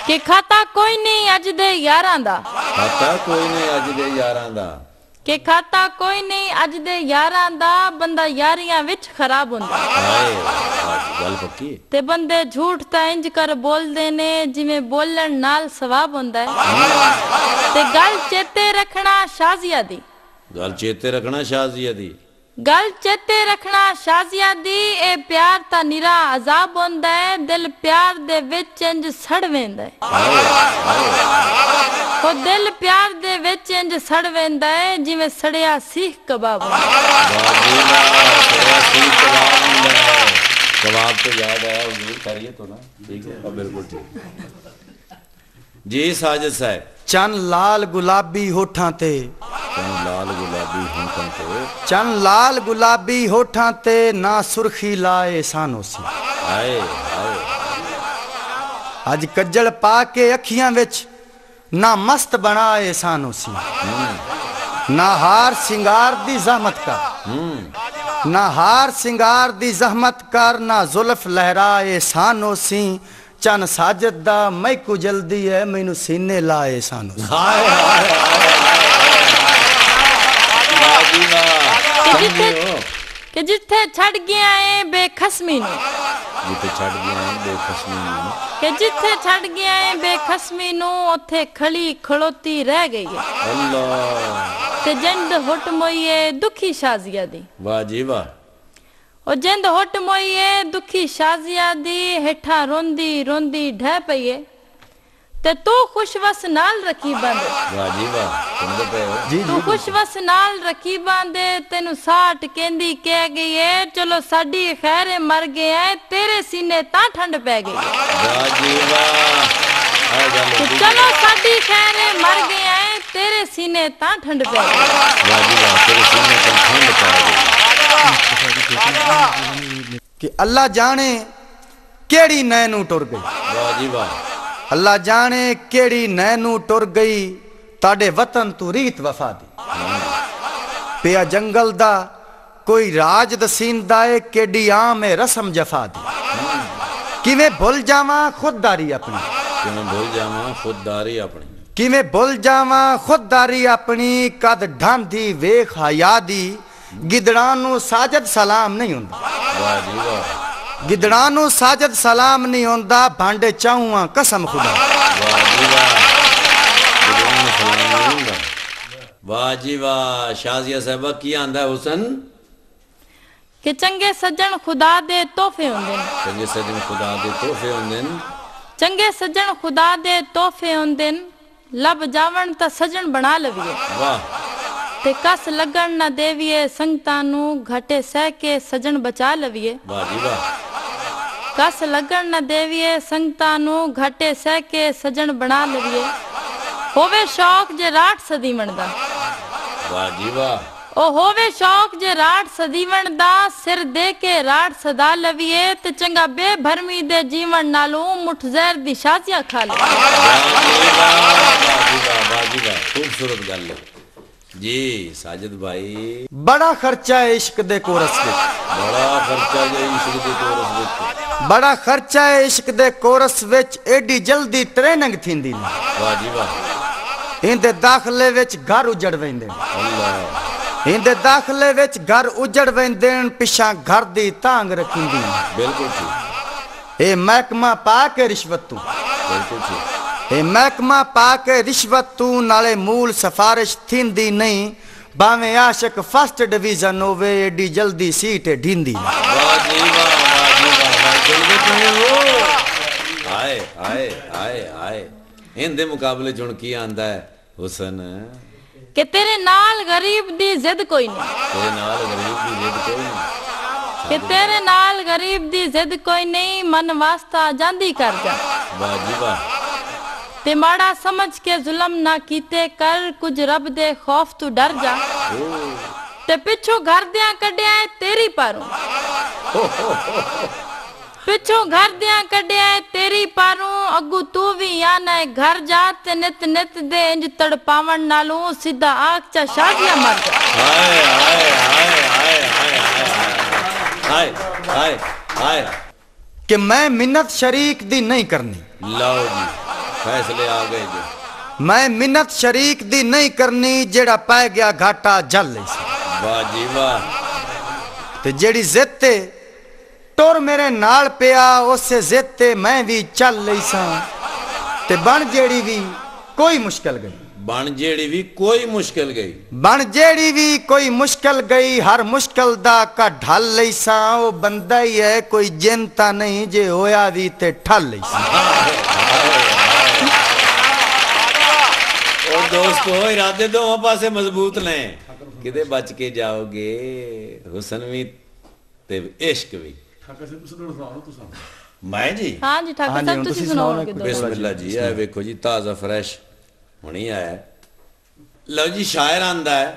कि खाता कोई नहीं अज दे यारां दा, खाता कोई नहीं अज दे यारां दा, कि खाता कोई नहीं अज दे यारां दा, बंदा यारियां विच खराब हुंदा। हाय गल पक्की ते बंदे झूठ ता इंज कर बोलदे ने जिवें बोलण नाल सवाब हुंदा है। ते गल चेते रखना शाजिया दी, गल चेते रखना शाजिया दी, गल चेते रखना शाजिया दी, ए प्यार ता निरा अजाब होंदा है, दिल प्यार दे विच इंज सड़ वेंदा है। ओ दिल प्यार दे विच इंज सड़ वेंदा है जिवें सड़िया सीख कबाब। कबाब तो याद आया हुजूर, करिए तो ना, ठीक है बिल्कुल ठीक जी। साजिद साहब चन लाल गुलाबी होठां ते, चन लाल गुलाबी होठां ते, चन लाल गुलाबी होठां ते, ना सुर्खी लाए सानो सी। हाय हाय अज कज्जल पा के अखियां विच ना मस्त बनाए सानो सी। ना हार सिंगार दी जहमत कर, ना हार सिंगार दी जहमत कर, ना जुल्फ लहराए सानो सी। चन साजिद दा मैकू जल्दी है मैनू सीने लाए सानो। कि जिथे छड़ गया है बेखसमी नू, जिथे छड़ गया है बेखसमी नू, कि जिथे छड़ गया है बेखसमी नू, उथे खड़ी खड़ोती रह गई है। अल्लाह ते जिंद हुट मोईए दुखी शाजिया दी, वाह जी वाह। ओ जिंद हुट मोईए दुखी शाजिया दी, हेठा रोंदी रोंदी ढह पईए, ते तू खुशवस नाल रखी बंदे। वाह जी वाह, सुनदे पे हो जी तू खुशवस नाल रखी बंदे, तेनू साठ कहंदी कह गई है, चलो साडी खैर मर गए हैं, तेरे सीने ता ठंड पै गई। वाह जी वाह, चलो साडी खैर मर गए हैं, तेरे सीने ता ठंड पै गई। वाह जी वाह, तेरे सीने ता ठंड पै गई। कि अल्लाह जाने केड़ी नैनू टुर गई। वाह जी वाह, अल्लाह जाने केड़ी नैनू टुर गई, ताडे वतन तू रीत वफा दी। पिया जंगल दा कोई राज दसींदा है, केडी आम है रस्म जफा दी। किवें भुल जावां खुददारी अपनी, किवें भुल जावां खुददारी अपनी, किवें भुल जावां खुददारी अपनी, कद ढांदी वेख हया दी, गिदड़ां नू साजद सलाम नहीं हुंदा। वाह जी वाह, गिदड़ां नू साजद सलाम नहीं हुंदा, भांडे चाहूं कसम खुदा। वाह जी वाह, गिदड़ां नू सलाम नहीं हुंदा। वाह जी वाह। शाजिया साहबा की आंदा हुसन? कि चंगे सज्जन खुदा दे तोहफे हुंदे ने, चंगे सज्जन खुदा दे तोहफे हुंदे ने, चंगे सज्जन खुदा दे तोहफे हुंदे ने, लब जावण ता सज्जन बना लवीए। वाह ते कस लगन न देविए, संगतां नू घटे सह के सजन बचा लवीए। वाह जी वाह, कस लगन न देविए, संगतां नू घटे सह के सजन बना लवीए। होवे शौक जे राठ सदीवण दा, वाह जी वाह, ओ होवे शौक जे राठ सदीवण दा, सिर दे के राठ सदा लवीए, ते चंगा बेभरमी दे जीवन नालों मुठ जहर दी शाजिया खा ले। वाह जी वाह, खूबसूरत गल है जी। साजिद भाई बड़ा खर्चा है इश्क दे कोरस विच, बड़ा खर्चा है इश्क दे कोरस विच, बड़ा खर्चा है इश्क दे कोरस विच, एडी जल्दी ट्रेनिंग थींदी नहीं। वाह जी वाह, इंदे दाखले विच घर उजड़ वेंदे, अल्लाह इंदे दाखले विच घर उजड़ वेंदे, पिछा घर दी तांग रखींदी। बिल्कुल ठीक, ए महकमा पा के रिश्वत तू, बिल्कुल ठीक, ए महकमा पा के रिश्वत तू, नाले मूल सिफारिश थींदी नहीं, भावें आशिक फर्स्ट डिवीजन होवे, एडी जल्दी सीट ढींदी। वाह जी वाह, वाह जी वाह, जल्दी पे हो। आए आए आए आए, इनदे मुकाबले चुन की आंदा है हुसन? कि तेरे नाल गरीब दी जिद कोई नहीं, तेरे नाल गरीब दी जिद कोई नहीं, कि तेरे नाल गरीब दी जिद कोई नहीं, मन वास्ता जांदी कर जा। वाह जी वाह, ते माड़ा समझ के जुल्म ना कीते कर, कुछ रब दे खौफ तू डर जा। ते पिछू घर दियां कड्डिया है तेरी पारूं, पिछू घर दियां कड्डिया है तेरी पारूं, अगू तू भी आना है घर जा, ते नित नित दे इंज तड़पावन नालों सीधा आख चा शाजिया मर जा। हाय हाय हाय हाय हाय हाय हाय, कि मैं मिन्नत शरीक दी नहीं करनी, लो जी, फैसले आ गए जी। मैं मिन्नत शरीक दी नहीं करनी जेड़ा पै गया घाटा जल लई सी। वाह जी वाह। ते जेड़ी जिद ते टुर मेरे नाल पिया उसे जिद ते मैं भी चल लई सां। ते बन जेड़ी भी कोई मुश्किल गई, बन जेड़ी भी कोई मुश्किल गई, बन जेड़ी भी कोई मुश्किल गई, हर मुश्किल दा का ढल लई सां। ओ बंदा ही है कोई जिनता नहीं जे होया भी ते ठल लई सां। और दोस्तों इरादे दोवां पासे मजबूत ने, किदे बच के जाओगे। हुसन भी ते इश्क भी। मैं जी हाँ जी ठाकुर साहब तुसी सुनाओगे दो। बिस्मिल्लाह जी। ए वेखो जी ताजा फ्रेश हुणी आया। लो जी शायर आंदा है,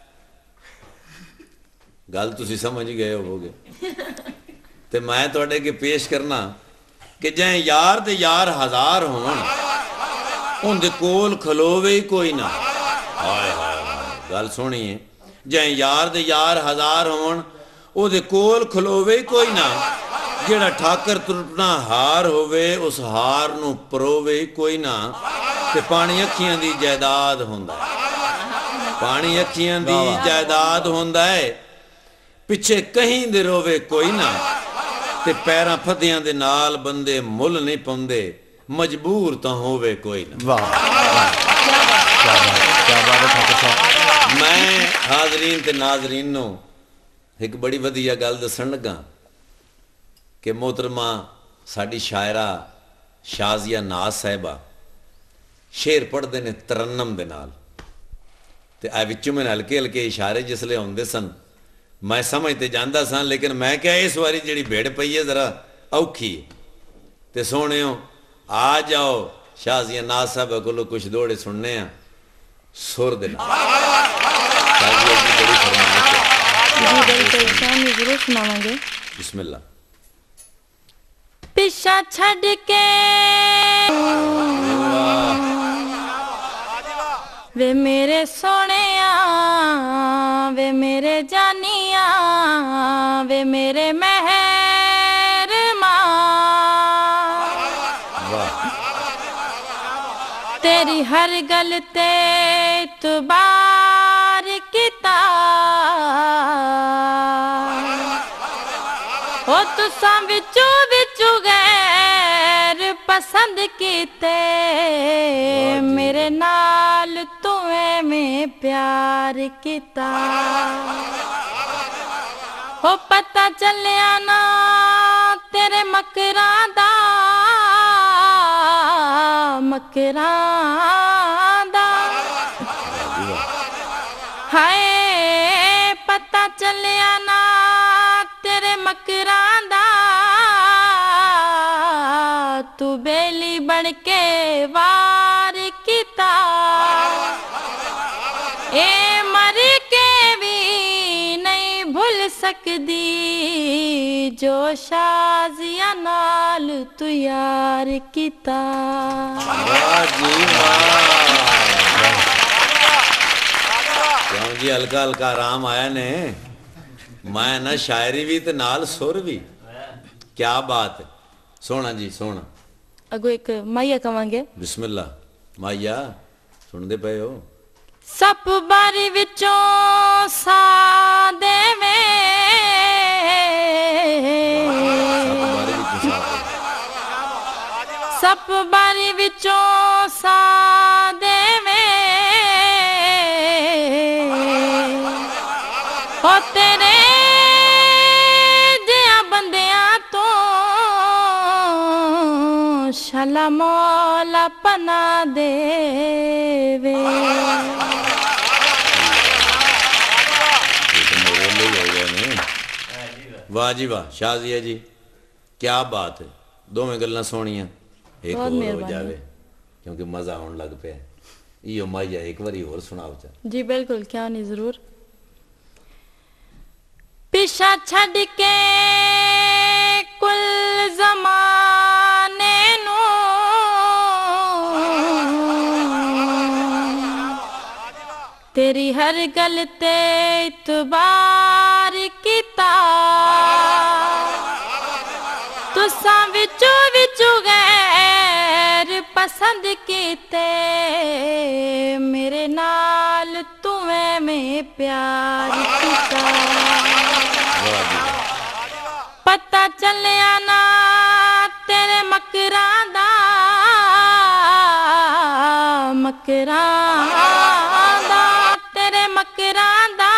गल तुसी समझ गए होवोगे। ते मैं तुहाडे अगे पेश करना कि जै यार ते यार हजार होण उनदे कोल खलोवे ही कोई ना। हाय हाय गल सुनिए। जै यार दे यार हजार होण ओदे कोल खलोवे ही कोई ना। जेड़ा ठाकर टुटना हार होवे उस हार नू परोवे ही कोई ना। ते पानी अखियां दी जायदाद होंदा है, पानी अखियां दी जायदाद होंदा है। पिछे कहीं दे रोवे कोई ना। ते पैरां फदियां दे नाल बंदे मुल नहीं पाउंदे, मजबूर तो होवे कोई ना। वाह क्या बात है ठाकुर साहब। मैं हाजरीन ते नाजरीन नू एक बड़ी वधिया गल दसन लगा कि मोहतरमा साडी शायरा शाजिया नाज साहिबा शेर पढ़ते ने तरन्नम दे नाल। ते आ विचों मैंने हल्के हल्के इशारे जिसले आउंदे सन मैं समझ ते जांदा सा, लेकिन मैं क्या इस वारी जिहड़ी भेड़ पई है जरा औखी। ते सोहणियो आ जाओ शाजिया नाज साहब कोलों कुछ दोड़े सुनने आ सुर दे नाल। शाजिया जी बड़ी फरमाइश है। जी बिल्कुल शामी जरूर सुनावांगे। बिस्मिल्लाह। पिछा छड़ के वे मेरे सोहणिया, वे मेरे जानिया, वे मेरे मेहरबान। तेरी हर गल ते इतबार कीता। ओ तुसां विचों विचों गैर पसंद कीते, मेरे नाल तू में प्यार कीता। ओ पता चलिया ना तेरे मकरां दा, मकरां दा। हाय पता चलिया ना तेरे मकरां दा, तू बेली बन के वार कीता। ए मर के भी नहीं भूल सकदी जो शाजिया नाल तू यार कीता। क्यों जी हल्का हल्का आराम आया ने। मैं ना शायरी भी ते नाल सुर भी। क्या बात है। सोना जी सोना। अगो एक माइया कवांगे। बिस्मिल्लाह। माइया सुनदे पे हो। सप बारी विचों सा देवे, सप बारी विचों सा देवे। ओ तेरे जिया बंदियां तो शाला मौला पना देवे। वाह जी वाह शाजिया जी क्या बात है। दोवें गल्लां सोहणियां एक बहुत और हो मेहरबानी। जावे क्योंकि मजा आउण लग पिया। इहो माइया एक बारी होर सुणाओ चा। जी बिल्कुल क्यों नहीं जरूर। पिछा छड़ के कुल जमाने नू, तेरी हर गल ते इतबार कीता। तुसां विचों विचों गैर पसंद पसंद कीते मेरे नाल तुवें में प्यार कीता पता चलिया ना तेरे मकरां दा तेरे मकरां दा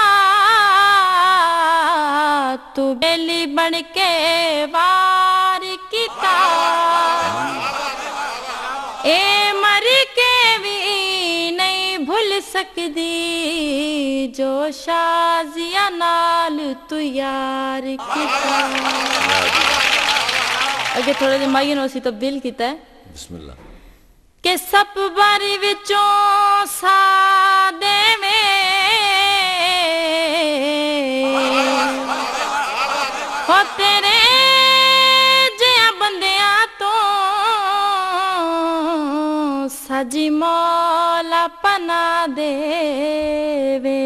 तू बेली बन के वार कीता ए मर के भी नहीं भूल सकदी जो शाजिया नाल तू यार कीता अगे थोड़े दिन माई नो सी तब्दील कीता है बिस्मिल्लाह के सब बारी विचों सादे में हो तेरे जिया बंदियां तो साजी मौला पना देवे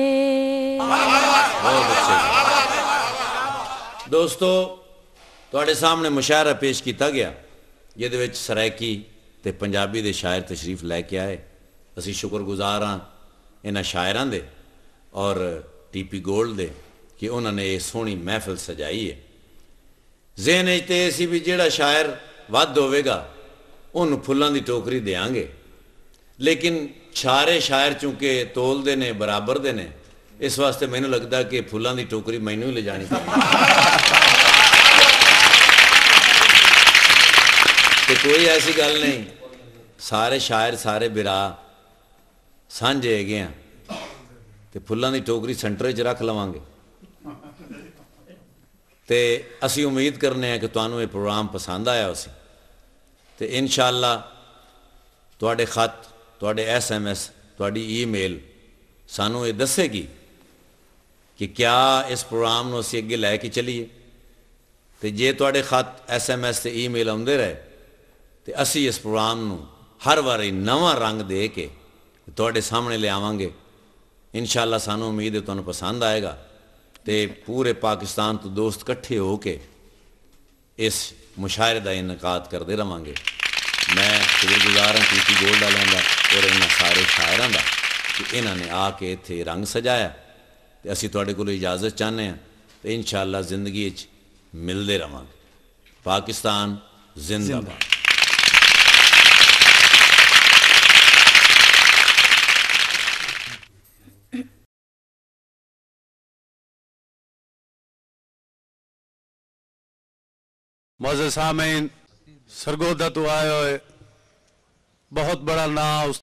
दोस्तों ਤੁਹਾਡੇ ਸਾਹਮਣੇ ਮੁਸ਼ਾਇਰਾ ਪੇਸ਼ ਕੀਤਾ ਗਿਆ ਜਿਹਦੇ ਵਿੱਚ ਸਰਾਇਕੀ ਤੇ ਪੰਜਾਬੀ ਦੇ ਸ਼ਾਇਰ ਤਸ਼ਰੀਫ ਲੈ ਕੇ ਆਏ ਅਸੀਂ ਸ਼ੁਕਰਗੁਜ਼ਾਰ ਹਾਂ ਇਹਨਾਂ ਸ਼ਾਇਰਾਂ ਦੇ ਔਰ ਟੀਪੀ ਗੋਲਡ ਦੇ ਕਿ ਉਹਨਾਂ ਨੇ ਇਹ ਸੋਹਣੀ ਮਹਿਫਿਲ ਸਜਾਈ ਹੈ ਜ਼ਿਹਨ ਵਿੱਚ ਤੇ ਅਸੀਂ ਵੀ ਜਿਹੜਾ ਸ਼ਾਇਰ ਵੱਧ ਹੋਵੇਗਾ ਉਹਨੂੰ ਫੁੱਲਾਂ ਦੀ ਟੋਕਰੀ ਦੇਾਂਗੇ ਲੇਕਿਨ ਸਾਰੇ ਸ਼ਾਇਰ ਚੂੰਕਿ ਤੋਲਦੇ ਨੇ ਬਰਾਬਰ ਦੇ ਨੇ ਇਸ ਵਾਸਤੇ ਮੈਨੂੰ ਲੱਗਦਾ ਕਿ ਫੁੱਲਾਂ ਦੀ ਟੋਕਰੀ ਮੈਨੂੰ ਹੀ ਲਿਜਾਣੀ ਪੈਣੀ ਤੇ ਕੋਈ ਐਸੀ ਗੱਲ ਨਹੀਂ ਸਾਰੇ ਸ਼ਾਇਰ ਸਾਰੇ ਬਿਰਾ ਸਾਂਝੇ ਹੈਗੇ ਆ ਤੇ ਫੁੱਲਾਂ ਦੀ ਟੋਕਰੀ ਸੈਂਟਰ 'ਚ ਰੱਖ ਲਵਾਂਗੇ ਤੇ ਅਸੀਂ ਉਮੀਦ ਕਰਨੇ ਆ ਕਿ ਤੁਹਾਨੂੰ ਇਹ ਪ੍ਰੋਗਰਾਮ ਪਸੰਦ ਆਇਆ ਹੋਵੇ ਤੇ ਇਨਸ਼ਾਅੱਲਾ ਤੁਹਾਡੇ ਖਤ ਤੁਹਾਡੇ SMS ਤੁਹਾਡੀ ਈਮੇਲ ਸਾਨੂੰ ਇਹ ਦੱਸੇਗੀ ਕਿ ਕਿਆ ਇਸ ਪ੍ਰੋਗਰਾਮ ਨੂੰ ਅਸੀਂ ਅੱਗੇ ਲੈ ਕੇ ਚੱਲੀਏ ਤੇ ਜੇ ਤੁਹਾਡੇ ਖਤ SMS ਤੇ ਈਮੇਲ ਆਉਂਦੇ ਰਹੇ ਤੇ ਅਸੀਂ ਇਸ ਪ੍ਰੋਗਰਾਮ ਨੂੰ ਹਰ ਵਾਰੀ ਨਵਾਂ ਰੰਗ ਦੇ ਕੇ ਤੁਹਾਡੇ ਸਾਹਮਣੇ ਲਿਆਵਾਂਗੇ ਇਨਸ਼ਾਅੱਲਾ ਸਾਨੂੰ ਉਮੀਦ ਹੈ ਤੁਹਾਨੂੰ ਪਸੰਦ ਆਏਗਾ ਤੇ ਪੂਰੇ ਪਾਕਿਸਤਾਨ ਤੋਂ ਦੋਸਤ ਇਕੱਠੇ ਹੋ ਕੇ ਇਸ ਮੁਸ਼ਾਇਰੇ ਦਾ ਇਨਕਾਦ ਕਰਦੇ ਰਵਾਂਗੇ ਮੈਂ ਸ਼ੁਕਰਗੁਜ਼ਾਰ ਹਾਂ ਟੀਪੀ ਗੋਲਡ ਵਾਲਿਆਂ ਦਾ ਔਰ ਇਹਨਾਂ ਸਾਰੇ ਸ਼ਾਇਰਾਂ ਦਾ ਕਿ ਇਹਨਾਂ ਨੇ ਆ ਕੇ ਇੱਥੇ ਰੰਗ ਸਜਾਇਆ ਤੇ ਅਸੀਂ ਤੁਹਾਡੇ ਕੋਲੋਂ ਇਜਾਜ਼ਤ ਚਾਹੁੰਦੇ ਹਾਂ ਤੇ ਇਨਸ਼ਾਅੱਲਾ ਜ਼ਿੰਦਗੀ 'ਚ ਮਿਲਦੇ ਰਵਾਂਗੇ ਪਾਕਿਸਤਾਨ ਜ਼ਿੰਦਾਬਾਦ मौजूद सामीन सरगोदा तो आए हुए बहुत बड़ा नाम